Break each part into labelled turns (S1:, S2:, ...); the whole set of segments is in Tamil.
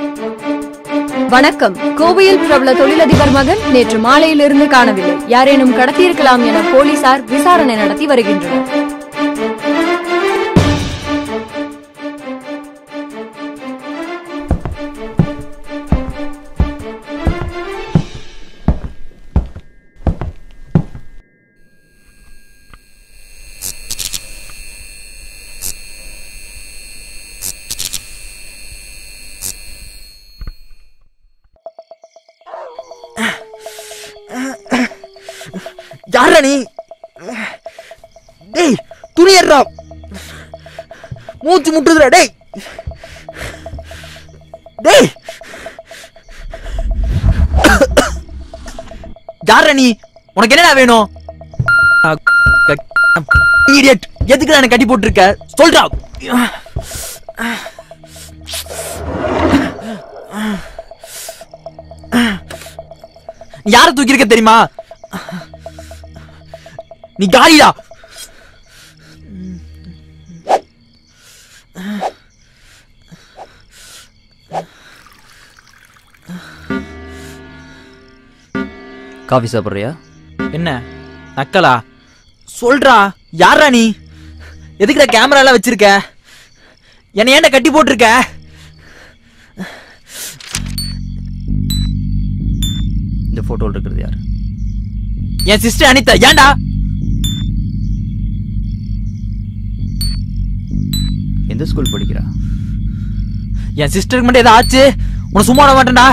S1: வணக்கம். கோவையில் பிரபல தொழிலதிபர் மகன் நேற்று மாலையிலிருந்து காணவில்லை. யாரேனும் கடத்தியிருக்கலாம் என போலீசார் விசாரணை நடத்தி வருகின்றனர்.
S2: யாரா நீ? டேய் துணி ஏறா, மூச்சு முட்டுதுடா. டேய் டேய் யாரா நீ? உனக்கு என்னடா வேணும்? இடியட், எதுக்கு நான் கட்டி போட்டுருக்க? சொல்றா. யார தூக்கி இருக்க தெரியுமா? நீ காலிடா.
S3: காஃபி சாப்பிட்றியா?
S2: என்ன நக்கலா? சொல்றா, யாரா நீ? எதுக்குடா கேமரா எல்லாம் வச்சிருக்க? என்ன ஏன்டா கட்டி போட்டிருக்க?
S3: இந்த போட்டோல இருக்கிறது யார்?
S2: என் சிஸ்டர் அனிதா. ஏன்டா?
S3: எந்த ஸ்கூல் படிக்கிறா?
S2: என் சிஸ்டருக்கு மட்டும் ஏதாவது ஆச்சு உன சும்மா விட மாட்டேன்டா.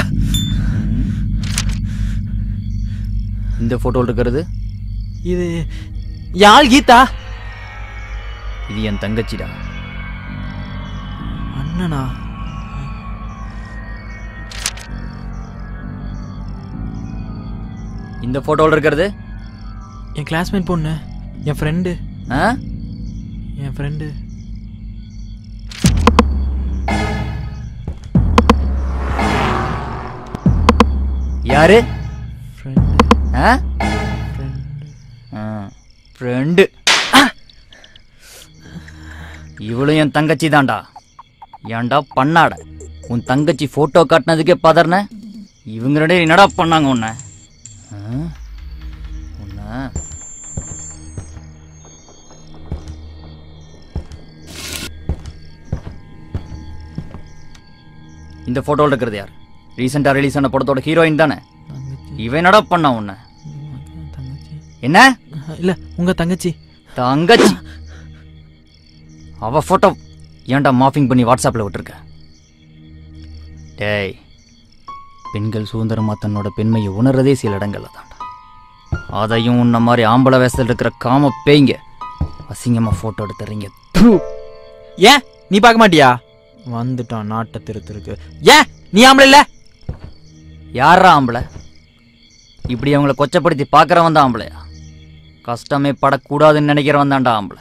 S3: இந்த போட்டோல இருக்கிறது
S2: இது யாழ் கீதா.
S3: இது என் தங்கச்சிடா.
S2: அண்ணனா?
S3: இந்த போட்டோல இருக்கிறது
S2: என் கிளாஸ்மேட் பொண்ணு, என் ஃப்ரெண்டு. என் ஃப்ரெண்டு.
S3: யாரு?
S2: ஃப்ரெண்டு.
S3: ஃப்ரெண்டு. இவளும் என் தங்கச்சி தான்டா. ஏன்டா பண்ணாட? உன் தங்கச்சி போட்டோ காட்டினதுக்கே பதறன. இவங்களோட என்னடா பண்ணாங்க உன்னை? இந்த போட்டோல இருக்கிறது யார்? ரீசெண்டா ரிலீஸ் ஆன படத்தோட ஹீரோயின் தானே? இவன் என்னடா பண்ணா உன்னை? என்ன?
S2: இல்ல, உங்க தங்கச்சி.
S3: தங்கச்சி? அவ போட்டோ ஏன்டா மாஃபிங் பண்ணி வாட்ஸ்அப்ல விட்டுருக்க? டேய், பெண்கள் சுதந்திரமா தன்னோட பெண்மையை உணர்றதே சில இடங்கள்ல தான்டா. அதையும் உன்ன மாதிரி ஆம்பளை வேசத்தில் இருக்கிற காம பேய்ங்க அசிங்கமா போட்டோ எடுத்துறீங்க.
S2: ஏன் நீ பார்க்க மாட்டியா? வந்துட்டான் நாட்டை திருத்திருக்கு. ஏன் நீ ஆம்பளை இல்ல?
S3: யாரா ஆம்பளை? இப்படி அவங்கள கொச்சப்படுத்தி பார்க்கறவன் தான் ஆம்பளையா? கஷ்டமே படக்கூடாதுன்னு நினைக்கிறவன் தான்டா ஆம்பளை.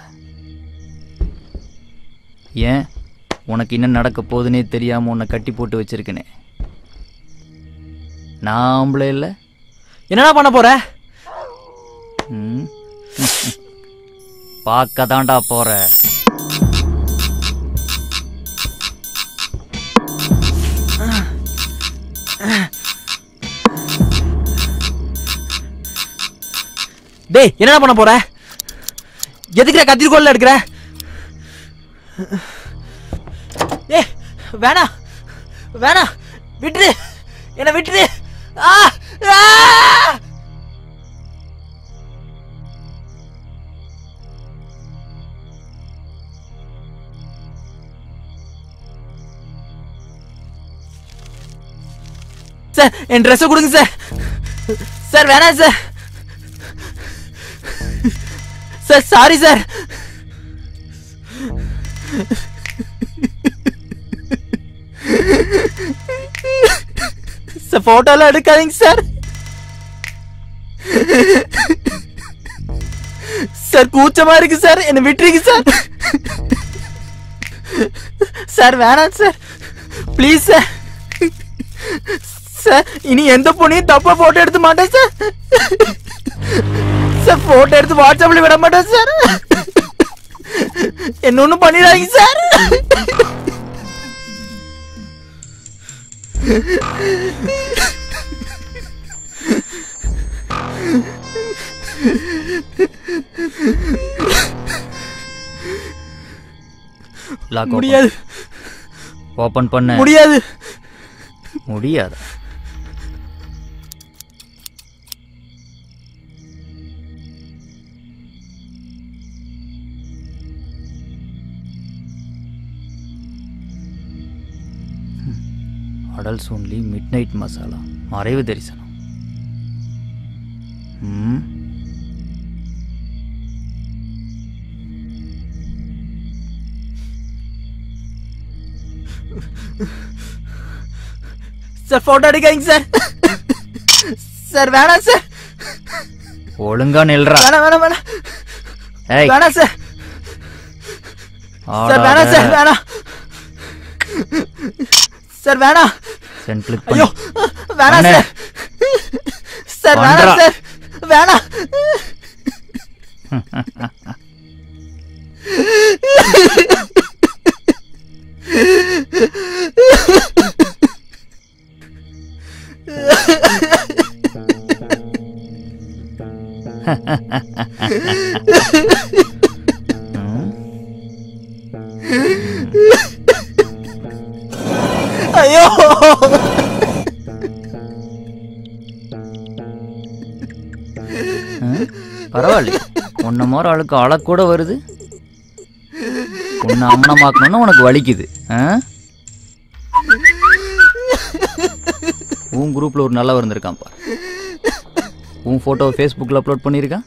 S3: ஏன் உனக்கு என்ன நடக்க போகுதுன்னே தெரியாம உன்னை கட்டி போட்டு வச்சிருக்கனே. நான் ஆம்பளை இல்லை.
S2: என்னடா பண்ண போற?
S3: பார்க்க தான்டா போற.
S2: டேய், என்னடா பண்ண போற? எதுக்குற கத்திரிக்கோல்ல எடுக்கிற? ஏய் வேணா வேணா, விட்டுரு, என்ன விட்டுரு. சார், என் ட்ரெஸ் கொடுங்க சார். சார் வேணாம் sir. Sir sorry sir. Sir போட்டோலாம் எடுக்காதீங்க சார். சார் கூச்சமா இருக்கு சார், என்ன விட்டுருங்க சார். சார் வேணாம் சார், ப்ளீஸ் சார். சார் இனி எந்த பொண்ணையும் தப்பா போட்டோ எடுத்து மாட்டேன் சார். சார் போட்டோ எடுத்து வாட்ஸ்அப்ல விட மாட்டேன் சார். என்ன ஒண்ணும் பண்ணிடாதீங்க சார். முடியாது.
S3: ஓபன் பண்ண
S2: முடியாது.
S3: முடியாது. Adults only midnight masala மறைவு தரிசனம்.
S2: சார் போட்டோ எடுக்காதீங்க சார். சார் வேணாம் சார்.
S3: ஒழுங்கா நில்றா.
S2: வேணாம் வேணாம் வேணாம்.
S3: ஏய்
S2: வேணாம் சார். சார் வேணாம் சார் வேணாம். சார் வேணாம்.
S3: சென்ட்ரிக்
S2: ஐயோ வேணாம் சார். சார் வேணாம் சார். வேணாம். ஐயோ
S3: பரவாயில்ல. உன்ன மாதிரி ஆளுக்கு அழக்கூட வருது. உன்னை அம்மனமாக்கணும்னு உனக்கு வலிக்குது. உன் குரூப்ல ஒரு நல்லவர் இருந்திருக்கான் பாரு. உன் போட்டோ ஃபேஸ்புக்கில் அப்லோட் பண்ணியிருக்கான்.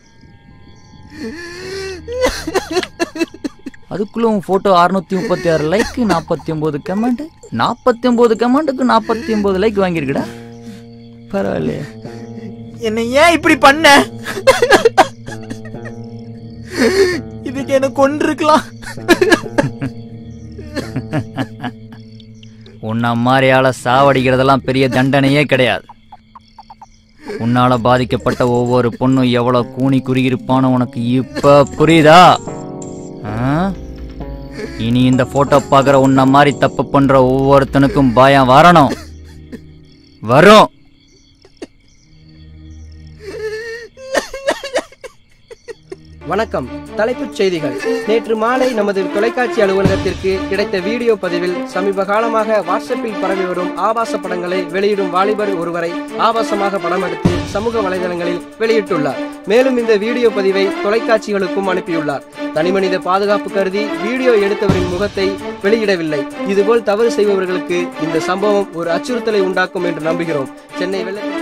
S3: அதுக்குள்ள உன் போட்டோ 636 லைக், 49 கமெண்ட். 49 கமெண்ட்டுக்கு 49 லைக் வாங்கியிருக்கடா. பரவாயில்லையே.
S2: என்ன ஏன் இப்படி பண்ண? இதுக்கு என்ன கொன்றிருக்கலாம்.
S3: உன்ன மாதிரியால சாவடிக்கிறதெல்லாம் பெரிய தண்டனையே கிடையாது. உன்னால பாதிக்கப்பட்ட ஒவ்வொரு பொண்ணும் எவ்வளவு கூனி குறுகிருப்பான்னு உனக்கு இப்ப புரியுதா? இனி இந்த போட்டோ பாக்குற உன்ன மாதிரி தப்பு பண்ற ஒவ்வொருத்தனுக்கும் பயம் வரணும். வரும்.
S4: வணக்கம். தலைப்புச் செய்திகள். நேற்று மாலை நமது தொலைக்காட்சி அலுவலகத்திற்கு கிடைத்த வீடியோ பதிவில் சமீப காலமாக வாட்ஸ்அப்பில் பரவி வரும் ஆபாச படங்களை வெளியிடும் வாலிபர் ஒருவரை ஆபாசமாக படம் எடுத்து சமூக வலைதளங்களில் வெளியிட்டுள்ளார். மேலும் இந்த வீடியோ பதிவை தொலைக்காட்சிகளுக்கும் அனுப்பியுள்ளார். தனிமனித பாதுகாப்பு கருதி வீடியோ எடுத்தவரின் முகத்தை வெளியிடவில்லை. இதுபோல் தவறு செய்பவர்களுக்கு இந்த சம்பவம் ஒரு அச்சுறுத்தலை உண்டாக்கும் என்று நம்புகிறோம். சென்னை வெள்ளத்தில்